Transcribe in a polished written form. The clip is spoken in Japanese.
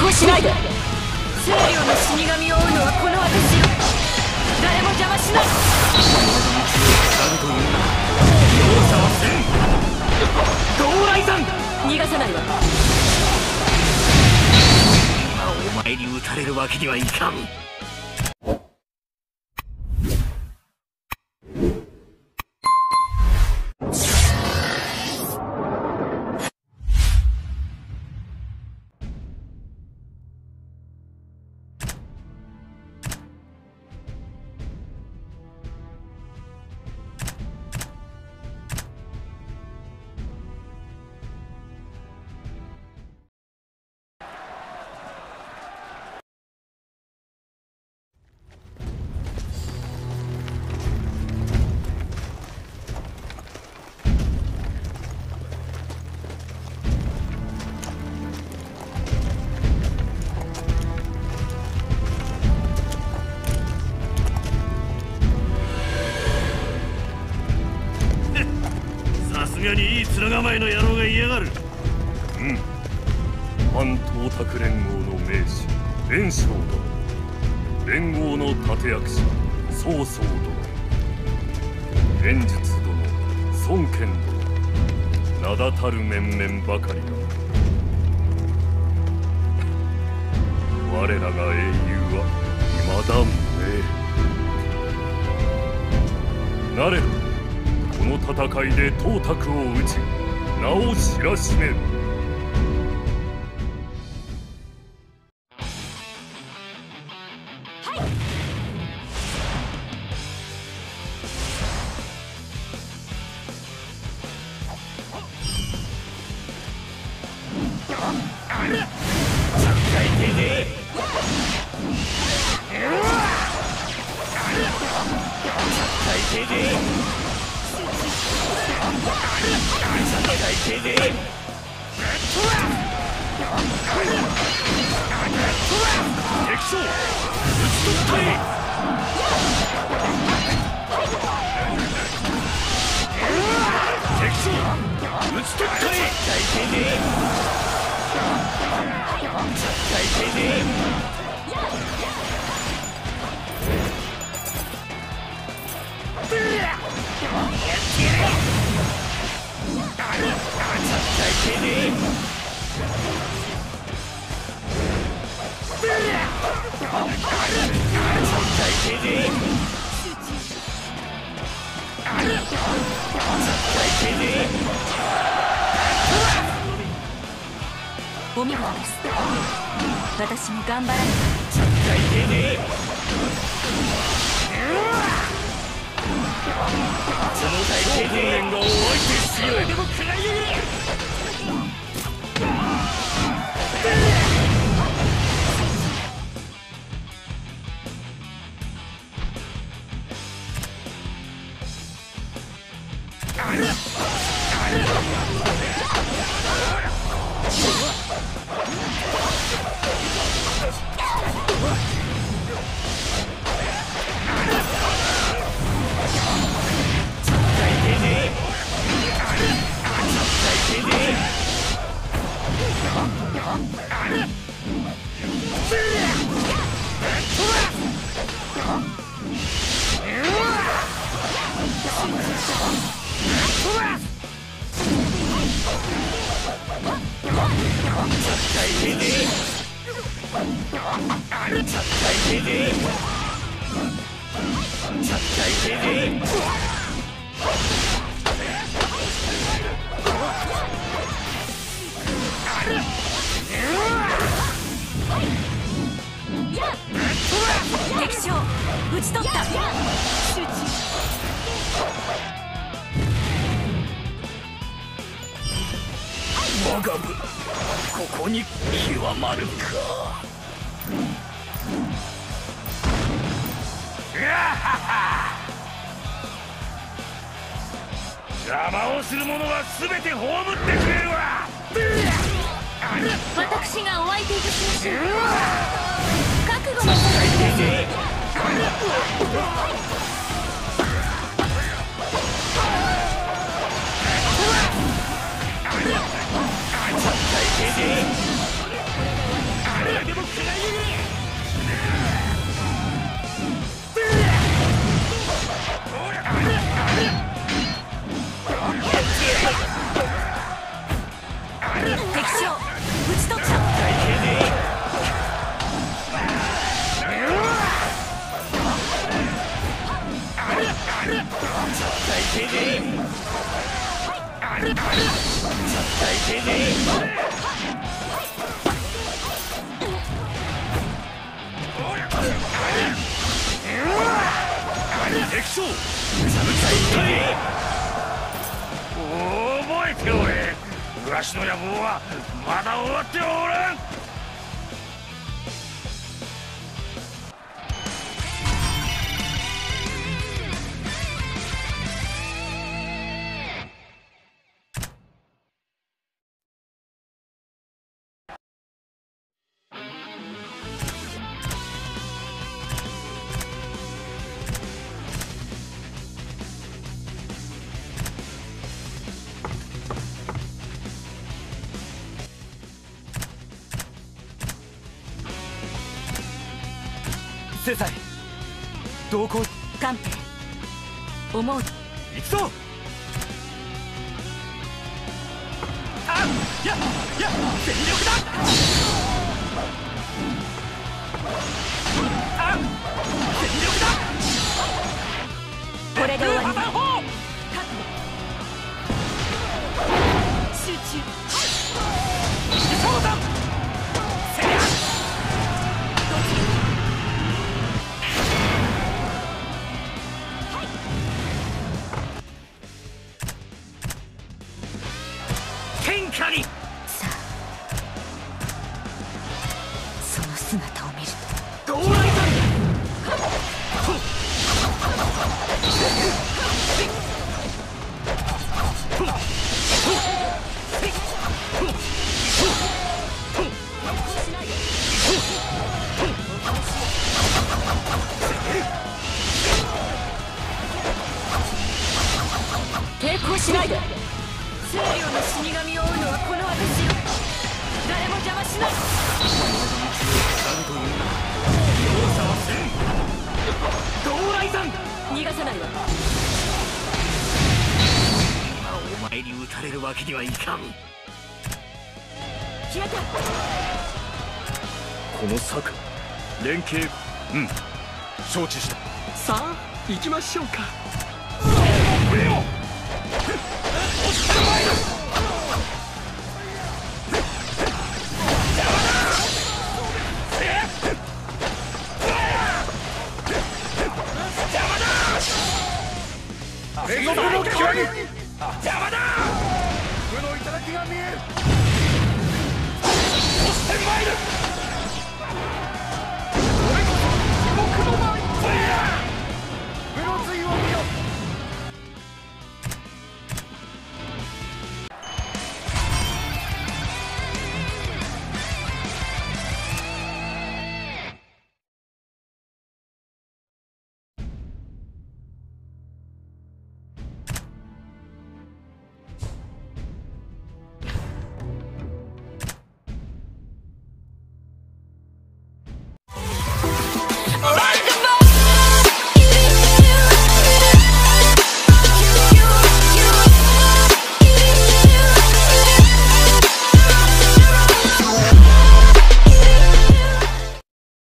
はしないで。清涼の死神を追うのはこの私よ。誰も邪魔しない。 というな。容赦はせん。ゴーライさん逃がさないわ。 今お前に撃たれるわけにはいかん。さすがにいい面構えの野郎が嫌がる。 反東卓連合の名士連勝殿、連合の立役者曹操殿、剣術殿、孫権殿、名だたる面々ばかりだ。我らが英雄は未だ無名。なれどこの戦いで董卓を討ち名を知らしめる。 お見事です。私も頑張らないと。 この大訓練がお相手しよう。でも食らい上げる。 敵将討ち取った。 我が部ここに極まるか。邪魔をする者は全て葬ってくれるわ。 私がお相手いたしましょう。覚悟の戦い。 大抵ね敵将覚えておれ。わしの野望はまだ終わっておらん。 制裁同行カンペ思う行くぞ。全力だ。全力だ。 これで終わり破綻砲。 集中そうだ。せや。天下に。 さあその姿を見るとゴーライザー。 抵抗しないで清涼の死神を追うのはこの私よ。誰も邪魔しない。 何というな。容赦はせん。 ゴーライザー。 逃がさないわ。 今お前に撃たれるわけにはいかん。 消えた。 この策連携承知した。 さあ行きましょうか。 連続の極み邪魔だ。 無の頂が見える。 押してまいる。 俺こそ地獄の舞。無の髄を見よ。